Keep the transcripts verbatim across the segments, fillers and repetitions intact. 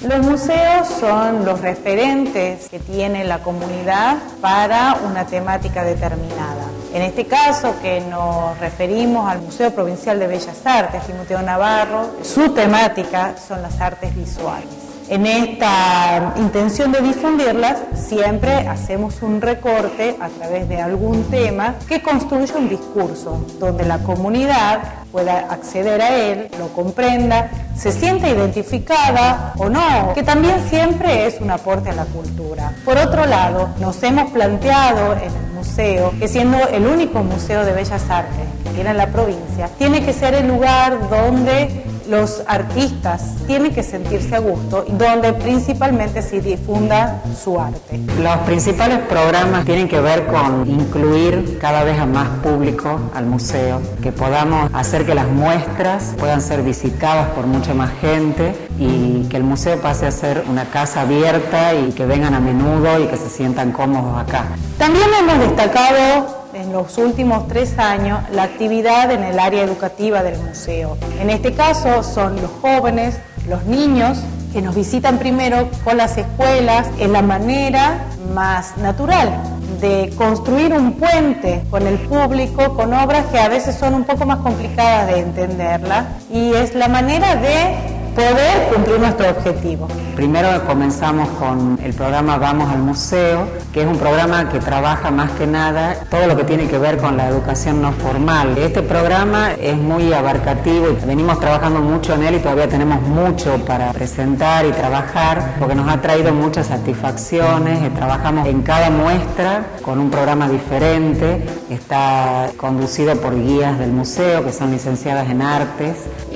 Los museos son los referentes que tiene la comunidad para una temática determinada. En este caso, que nos referimos al Museo Provincial de Bellas Artes, Timoteo Navarro, su temática son las artes visuales. En esta intención de difundirlas, siempre hacemos un recorte a través de algún tema que construya un discurso, donde la comunidad pueda acceder a él, lo comprenda, se sienta identificada o no, que también siempre es un aporte a la cultura. Por otro lado, nos hemos planteado en el museo que, siendo el único museo de bellas artes que tiene en la provincia, tiene que ser el lugar donde los artistas tienen que sentirse a gusto y donde principalmente se difunda su arte. Los principales programas tienen que ver con incluir cada vez a más público al museo, que podamos hacer que las muestras puedan ser visitadas por mucha más gente y que el museo pase a ser una casa abierta y que vengan a menudo y que se sientan cómodos acá. También hemos destacado en los últimos tres años la actividad en el área educativa del museo. En este caso son los jóvenes, los niños, que nos visitan primero con las escuelas. Es la manera más natural de construir un puente con el público, con obras que a veces son un poco más complicadas de entenderla, y es la manera de poder cumplir nuestro objetivo. Primero comenzamos con el programa Vamos al Museo, que es un programa que trabaja más que nada todo lo que tiene que ver con la educación no formal. Este programa es muy abarcativo y venimos trabajando mucho en él y todavía tenemos mucho para presentar y trabajar, porque nos ha traído muchas satisfacciones. Trabajamos en cada muestra con un programa diferente, está conducido por guías del museo que son licenciadas en artes,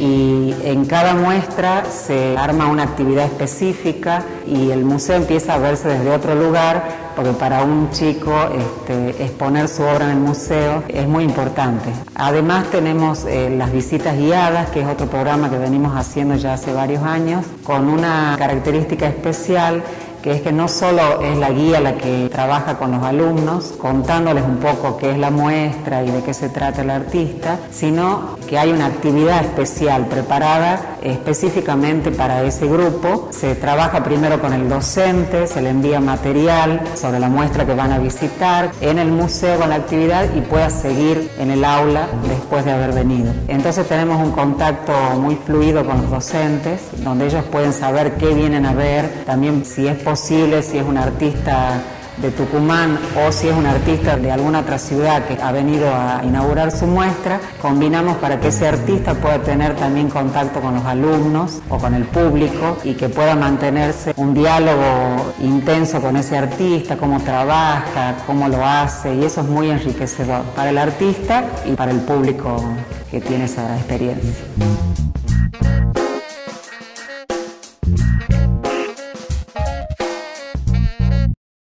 y en cada muestra se arma una actividad específica y el museo empieza a verse desde otro lugar, porque para un chico este, exponer su obra en el museo es muy importante. Además tenemos eh, las visitas guiadas, que es otro programa que venimos haciendo ya hace varios años, con una característica especial, que es que no solo es la guía la que trabaja con los alumnos, contándoles un poco qué es la muestra y de qué se trata el artista, sino que hay una actividad especial preparada específicamente para ese grupo. Se trabaja primero con el docente, se le envía material sobre la muestra que van a visitar en el museo con la actividad y pueda seguir en el aula después de haber venido. Entonces tenemos un contacto muy fluido con los docentes, donde ellos pueden saber qué vienen a ver, también si es posible, si es un artista de Tucumán o si es un artista de alguna otra ciudad que ha venido a inaugurar su muestra, combinamos para que ese artista pueda tener también contacto con los alumnos o con el público y que pueda mantenerse un diálogo intenso con ese artista, cómo trabaja, cómo lo hace, y eso es muy enriquecedor para el artista y para el público que tiene esa experiencia.